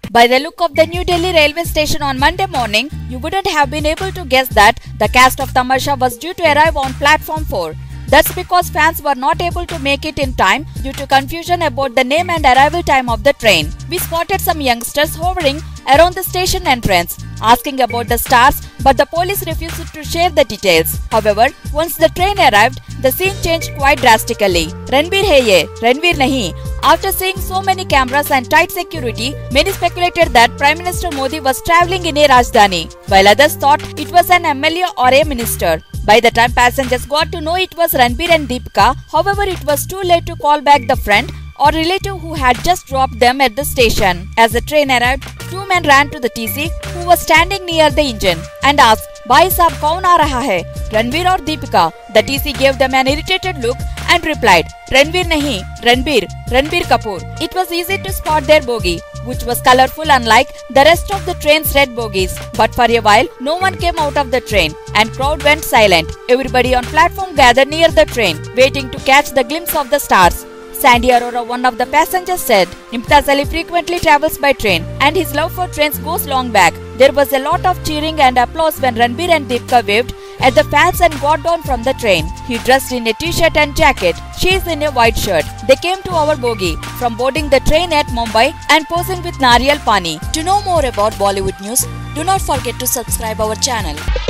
By the look of the New Delhi railway station on Monday morning, you wouldn't have been able to guess that the cast of Tamasha was due to arrive on platform 4. That's because fans were not able to make it in time due to confusion about the name and arrival time of the train. We spotted some youngsters hovering around the station entrance, asking about the stars, but the police refused to share the details. However, once the train arrived, the scene changed quite drastically. Ranbir hai ye, Ranveer nahin. After seeing so many cameras and tight security, many speculated that Prime Minister Modi was travelling in a Rajdhani, while others thought it was an MLA or a minister. By the time passengers got to know it was Ranbir and Deepika, however, it was too late to call back the friend or relative who had just dropped them at the station. As the train arrived, two men ran to the TC who was standing near the engine and asked, "Bhai sahab, kaun aa raha hai? Ranbir or Deepika?" The TC gave them an irritated look and replied, "Ranveer nahin, Ranbir, Ranbir Kapoor." It was easy to spot their bogie, which was colorful unlike the rest of the train's red bogies. But for a while, no one came out of the train and crowd went silent. Everybody on platform gathered near the train, waiting to catch the glimpse of the stars. Sandy Arora, one of the passengers, said, "Imtiaz Ali frequently travels by train and his love for trains goes long back. There was a lot of cheering and applause when Ranbir and Deepika waved at the fans and got down from the train. He dressed in a t-shirt and jacket. She is in a white shirt. They came to our bogie from boarding the train at Mumbai and posing with Nariyal Pani." To know more about Bollywood news, do not forget to subscribe our channel.